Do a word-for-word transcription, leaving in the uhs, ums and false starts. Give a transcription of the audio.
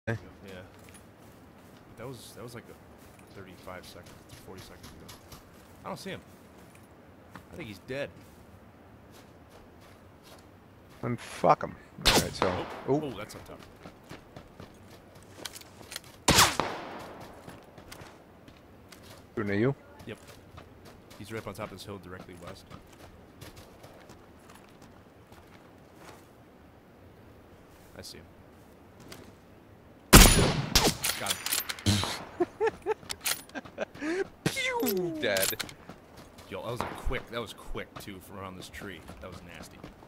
Yeah. That was that was like a thirty-five seconds, forty seconds ago. I don't see him. I think he's dead. And fuck him. All right, so. Oh, oh that's on top. Shooting at you? Yep. He's right up on top of this hill directly west. I see him. Got him. Pew! Dead. Yo, that was a quick. That was quick too from around this tree. That was nasty.